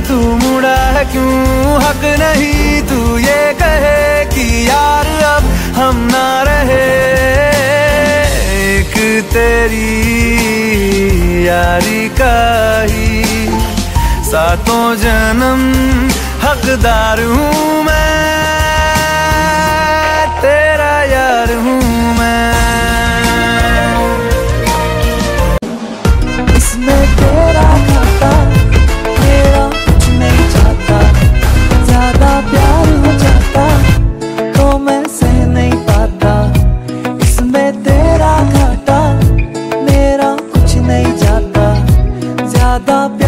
तू मुड़ा है क्यों, हक नहीं तू ये कहे कि यार अब हम ना रहे। एक तेरी यारी का ही सातों जन्म हकदार हूँ मैं, तेरा यार हूँ मैं। इसमें तेरा खाता मेरा कुछ नहीं चाहता, ज्यादा प्यार हो जाता तो मैं सह नहीं पाता। इसमें तेरा घाटा मेरा कुछ नहीं जाता, ज्यादा